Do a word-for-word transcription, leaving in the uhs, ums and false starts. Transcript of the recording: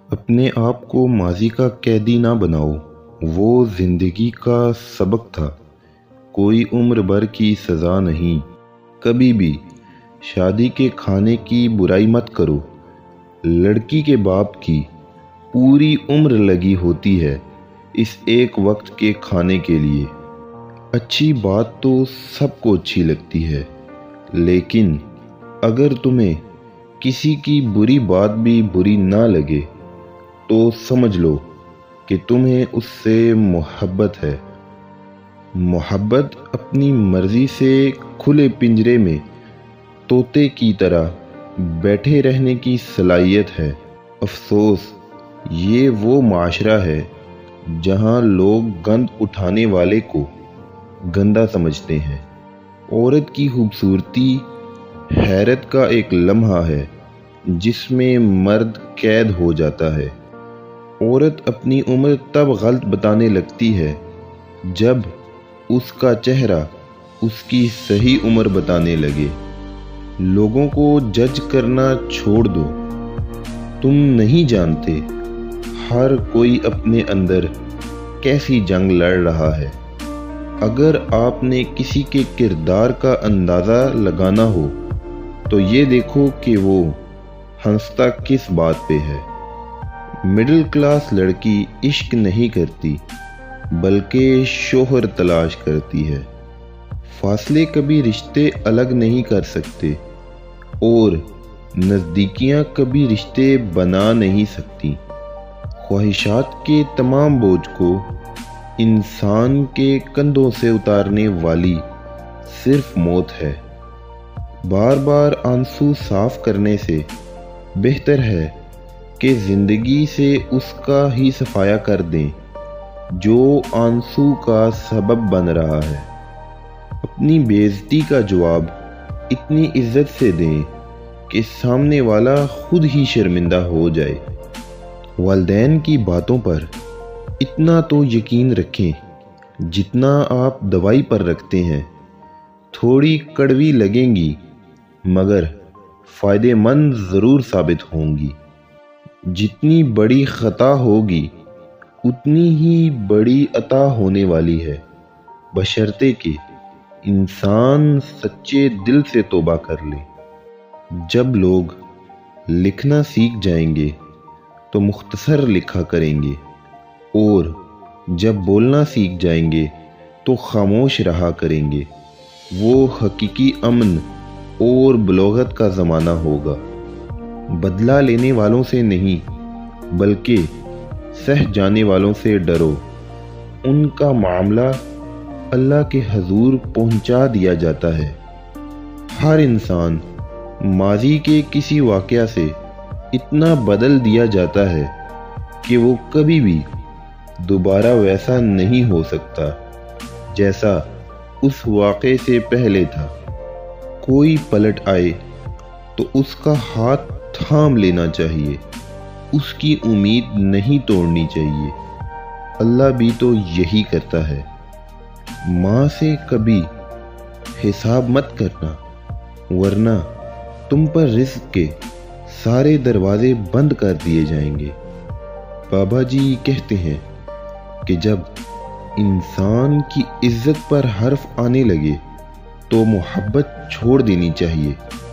اپنے آپ کو ماضی کا قیدی نہ بناؤ، وہ زندگی کا سبق تھا، کوئی عمر بھر کی سزا نہیں۔ کبھی بھی شادی کے کھانے کی برائی مت کرو، لڑکی کے باپ کی پوری عمر لگی ہوتی ہے اس ایک وقت کے کھانے کے لیے۔ اچھی بات تو سب کو اچھی لگتی ہے، لیکن اگر تمہیں کسی کی بری بات بھی بری نہ لگے تو سمجھ لو کہ تمہیں اس سے محبت ہے۔ محبت اپنی مرضی سے کھلے پنجرے میں طوطے کی طرح بیٹھے رہنے کی صلاحیت ہے۔ افسوس، یہ وہ معاشرہ ہے جہاں لوگ گند اٹھانے والے کو گندا سمجھتے ہیں۔ عورت کی خوبصورتی حیرت کا ایک لمحہ ہے جس میں مرد قید ہو جاتا ہے۔ عورت اپنی عمر تب غلط بتانے لگتی ہے جب اس کا چہرہ اس کی صحیح عمر بتانے لگے۔ لوگوں کو جج کرنا چھوڑ دو، تم نہیں جانتے ہر کوئی اپنے اندر کیسی جنگ لڑ رہا ہے۔ اگر آپ نے کسی کے کردار کا اندازہ لگانا ہو تو یہ دیکھو کہ وہ ہنستا کس بات پہ ہے۔ مڈل کلاس لڑکی عشق نہیں کرتی بلکہ شوہر تلاش کرتی ہے۔ فاصلے کبھی رشتے الگ نہیں کر سکتے اور نزدیکیاں کبھی رشتے بنا نہیں سکتی۔ خواہشات کے تمام بوجھ کو انسان کے کندھوں سے اتارنے والی صرف موت ہے۔ بار بار آنسو صاف کرنے سے بہتر ہے کہ زندگی سے اس کا ہی صفایا کر دیں جو آنسو کا سبب بن رہا ہے۔ اپنی بے عزتی کا جواب اتنی عزت سے دیں کہ سامنے والا خود ہی شرمندہ ہو جائے۔ والدین کی باتوں پر اتنا تو یقین رکھیں جتنا آپ دوائی پر رکھتے ہیں۔ تھوڑی کڑوی لگیں گی مگر فائدے مند ضرور ثابت ہوں گی۔ جتنی بڑی خطا ہوگی اتنی ہی بڑی عطا ہونے والی ہے، بشرطے کہ انسان سچے دل سے توبہ کر لے۔ جب لوگ لکھنا سیکھ جائیں گے تو مختصر لکھا کریں گے، اور جب بولنا سیکھ جائیں گے تو خاموش رہا کریں گے۔ وہ حقیقی امن اور بلوغت کا زمانہ ہوگا۔ بدلہ لینے والوں سے نہیں بلکہ سہ جانے والوں سے ڈرو، ان کا معاملہ اللہ کے حضور پہنچا دیا جاتا ہے۔ ہر انسان ماضی کے کسی واقعہ سے اتنا بدل دیا جاتا ہے کہ وہ کبھی بھی دوبارہ ویسا نہیں ہو سکتا جیسا اس واقعے سے پہلے تھا۔ کوئی پلٹ آئے تو اس کا ہاتھ تھام لینا چاہیے، اس کی امید نہیں توڑنی چاہیے۔ اللہ بھی تو یہی کرتا ہے۔ ماں سے کبھی حساب مت کرنا ورنہ تم پر رزق کے سارے دروازے بند کر دیے جائیں گے۔ بابا جی کہتے ہیں کہ جب انسان کی عزت پر حرف آنے لگے تو محبت چھوڑ دینی چاہیے۔